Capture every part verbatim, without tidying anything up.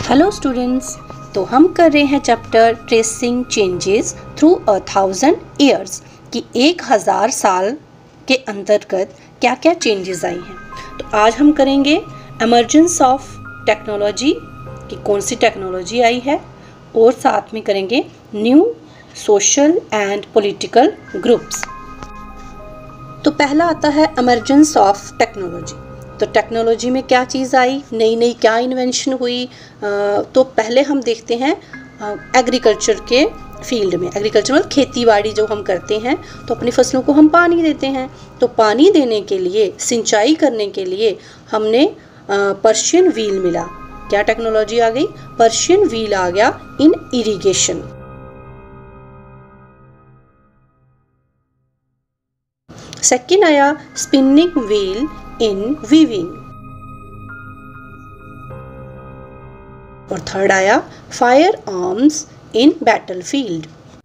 Hello students, तो हम कर रहे हैं chapter tracing changes through a thousand years कि एक हज़ार साल के अंतर्गत क्या क्या चेंजेस आई हैं। तो आज हम करेंगे एमर्जेंस ऑफ टेक्नोलॉजी कि कौन सी टेक्नोलॉजी आई है, और साथ में करेंगे new social and political groups. तो पहला आता है एमर्जेंस ऑफ टेक्नोलॉजी। तो टेक्नोलॉजी में क्या चीज़ आई, नई नई क्या इन्वेंशन हुई। तो पहले हम देखते हैं एग्रीकल्चर के फील्ड में। एग्रीकल्चर मतलब खेती बाड़ी जो हम करते हैं, तो अपनी फसलों को हम पानी देते हैं। तो पानी देने के लिए, सिंचाई करने के लिए हमने पर्शियन व्हील मिला। क्या टेक्नोलॉजी आ गई? पर्शियन व्हील आ गया इन इरिगेशन। सेकेंड आया स्पिनिंग व्हील इन वीविंग, और थर्ड आया फायर आर्म्स इन बैटलफील्ड।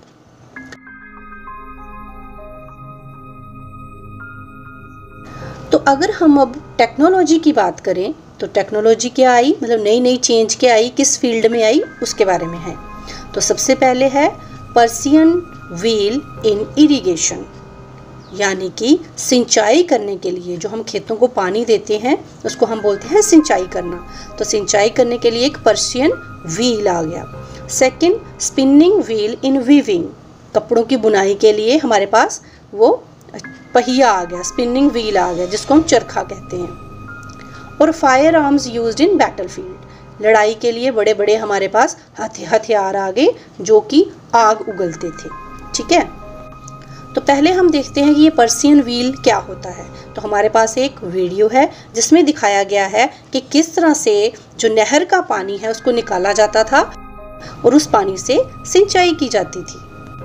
तो अगर हम अब टेक्नोलॉजी की बात करें तो टेक्नोलॉजी क्या आई, मतलब नई नई चेंज क्या आई, किस फील्ड में आई, उसके बारे में है। तो सबसे पहले है पर्शियन व्हील इन इरिगेशन, यानी कि सिंचाई करने के लिए जो हम खेतों को पानी देते हैं उसको हम बोलते हैं सिंचाई करना। तो सिंचाई करने के लिए एक पर्शियन व्हील आ गया। Second spinning wheel in weaving, कपड़ों की बुनाई के लिए हमारे पास वो पहिया आ गया, स्पिनिंग व्हील आ गया जिसको हम चरखा कहते हैं। और fire arms used in battlefield, लड़ाई के लिए बड़े बड़े हमारे पास हथियार आ गए जो कि आग उगलते थे। ठीक है, तो पहले हम देखते हैं कि ये पर्शियन व्हील क्या होता है। तो हमारे पास एक वीडियो है जिसमें दिखाया गया है कि किस तरह से जो नहर का पानी है उसको निकाला जाता था और उस पानी से सिंचाई की जाती थी।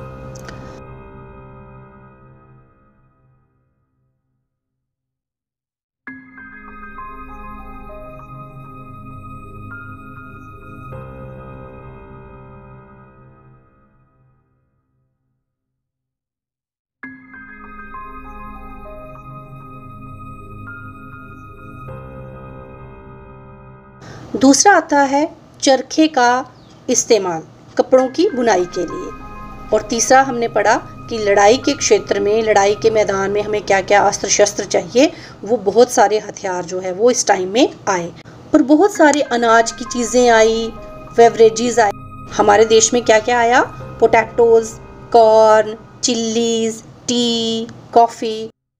दूसरा आता है चरखे का इस्तेमाल कपड़ों की बुनाई के लिए। और तीसरा हमने पढ़ा कि लड़ाई के क्षेत्र में, लड़ाई के मैदान में हमें क्या क्या अस्त्र शस्त्र चाहिए, वो बहुत सारे हथियार जो है वो इस टाइम में आए। और बहुत सारे अनाज की चीज़ें आई, बेवरेजेस आई। हमारे देश में क्या क्या आया? Potatoes, corn, chillies, tea, coffee,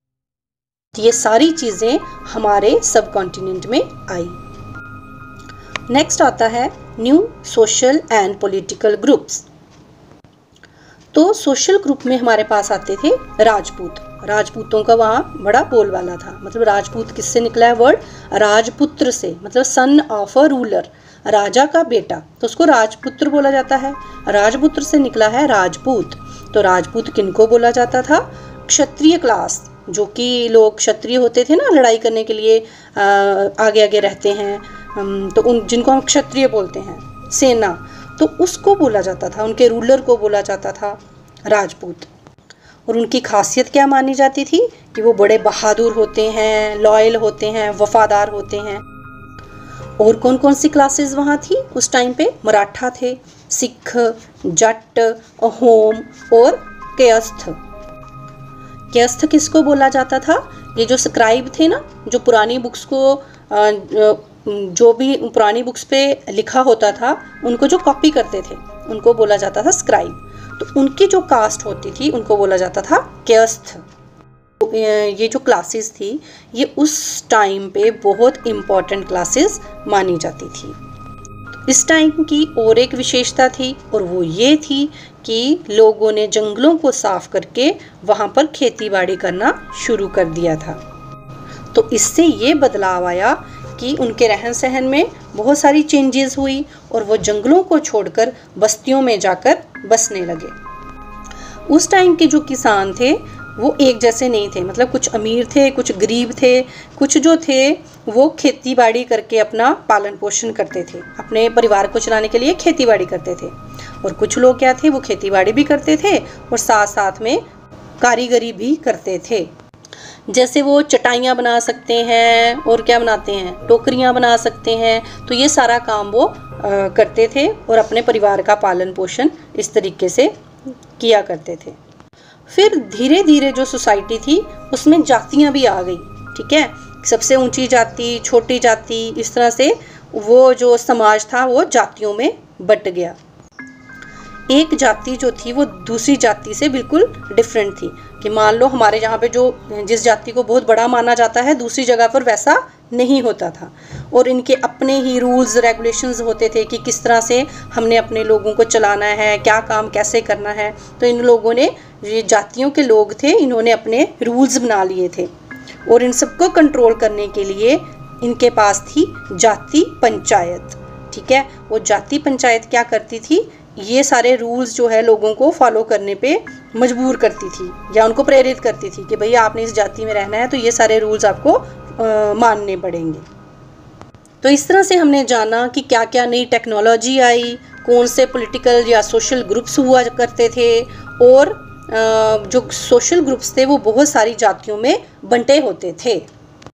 ये सारी चीज़ें हमारे सब कॉन्टिनेंट में आई। नेक्स्ट आता है new social and political groups. तो सोशल ग्रुप में हमारे पास आते थे राजपूत। राजपूतों का वहाँ बड़ा बोलबाला था। मतलब राजपूत किससे निकला है वर्ड? राजपुत्र से, मतलब सन ऑफ अ रूलर, राजा का बेटा, तो उसको राजपुत्र बोला जाता है। राजपुत्र से निकला है राजपूत। तो राजपूत किनको बोला जाता था? क्षत्रिय क्लास, जो कि लोग क्षत्रिय होते थे ना, लड़ाई करने के लिए आ, आगे आगे रहते हैं, हम तो उन जिनको हम क्षत्रिय बोलते हैं, सेना, तो उसको बोला जाता था, उनके रूलर को बोला जाता था राजपूत। और उनकी खासियत क्या मानी जाती थी? कि वो बड़े बहादुर होते हैं, लॉयल होते हैं, वफादार होते हैं। और कौन कौन सी क्लासेस वहाँ थी उस टाइम पे? मराठा थे, सिख, जट, अहोम और कायस्थ। कायस्थ किसको बोला जाता था? ये जो स्क्राइब थे ना, जो पुरानी बुक्स को, जो भी पुरानी बुक्स पे लिखा होता था उनको जो कॉपी करते थे उनको बोला जाता था स्क्राइब। तो उनकी जो कास्ट होती थी उनको बोला जाता था कायस्थ। ये जो क्लासेस थी ये उस टाइम पे बहुत इम्पोर्टेंट क्लासेस मानी जाती थी। इस टाइम की और एक विशेषता थी, और वो ये थी कि लोगों ने जंगलों को साफ करके वहाँ पर खेती बाड़ी करना शुरू कर दिया था। तो इससे ये बदलाव आया कि उनके रहन सहन में बहुत सारी चेंजेस हुई और वो जंगलों को छोड़कर बस्तियों में जाकर बसने लगे। उस टाइम के जो किसान थे वो एक जैसे नहीं थे, मतलब कुछ अमीर थे, कुछ गरीब थे, कुछ जो थे वो खेती बाड़ी करके अपना पालन पोषण करते थे, अपने परिवार को चलाने के लिए खेती बाड़ी करते थे। और कुछ लोग क्या थे, वो खेती बाड़ी भी करते थे और साथ साथ में कारीगरी भी करते थे। जैसे वो चटाइयाँ बना सकते हैं और क्या बनाते हैं, टोकरियाँ बना सकते हैं। तो ये सारा काम वो करते थे और अपने परिवार का पालन पोषण इस तरीके से किया करते थे। फिर धीरे धीरे जो सोसाइटी थी उसमें जातियां भी आ गई, ठीक है। सबसे ऊंची जाति, छोटी जाति, इस तरह से वो जो समाज था वो जातियों में बट गया। एक जाति जो थी वो दूसरी जाति से बिल्कुल डिफरेंट थी, कि मान लो हमारे यहाँ पे जो जिस जाति को बहुत बड़ा माना जाता है दूसरी जगह पर वैसा नहीं होता था, और इनके अपने ही रूल्स रेगुलेशंस होते थे कि किस तरह से हमने अपने लोगों को चलाना है, क्या काम कैसे करना है। तो इन लोगों ने, ये जातियों के लोग थे, इन्होंने अपने रूल्स बना लिए थे, और इन सबको कंट्रोल करने के लिए इनके पास थी जाति पंचायत, ठीक है। वो जाति पंचायत क्या करती थी, ये सारे रूल्स जो है लोगों को फॉलो करने पे मजबूर करती थी या उनको प्रेरित करती थी कि भैया आपने इस जाति में रहना है तो ये सारे रूल्स आपको आ, मानने पड़ेंगे। तो इस तरह से हमने जाना कि क्या क्या नई टेक्नोलॉजी आई, कौन से पॉलिटिकल या सोशल ग्रुप्स हुआ करते थे, और आ, जो सोशल ग्रुप्स थे वो बहुत सारी जातियों में बंटे होते थे।